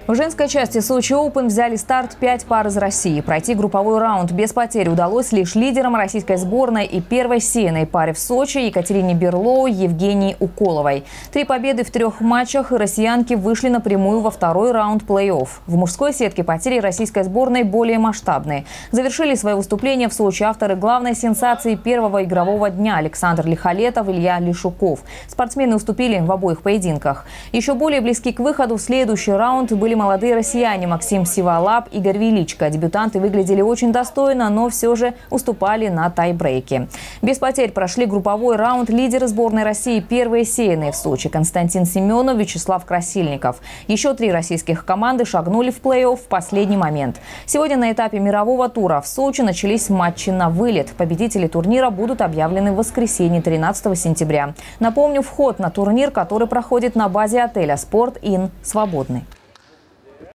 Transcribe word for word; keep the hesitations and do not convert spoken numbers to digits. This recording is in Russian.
В женской части Сочи Open взяли старт пять пар из России. Пройти групповой раунд без потерь удалось лишь лидерам российской сборной и первой сеянной паре в Сочи Екатерине Берлоу и Евгении Уколовой. Три победы в трех матчах, и россиянки вышли напрямую во второй раунд плей-офф. В мужской сетке потери российской сборной более масштабные. Завершили свое выступление в Сочи авторы главной сенсации первого игрового дня Александр Лихолетов, Илья Лешуков. Спортсмены уступили в обоих поединках. Еще более близки к выходу в следующий раунд были молодые россияне Максим Сиволап и Игорь Величко. Дебютанты выглядели очень достойно, но все же уступали на тайбрейке. Без потерь прошли групповой раунд лидеры сборной России, первые сеянные в Сочи: Константин Семенов, Вячеслав Красильников. Еще три российских команды шагнули в плей-офф в последний момент. Сегодня на этапе мирового тура в Сочи начались матчи на вылет. Победители турнира будут объявлены в воскресенье, тринадцатого сентября. Напомню, вход на турнир, который проходит на базе отеля «Спорт Ин», свободный.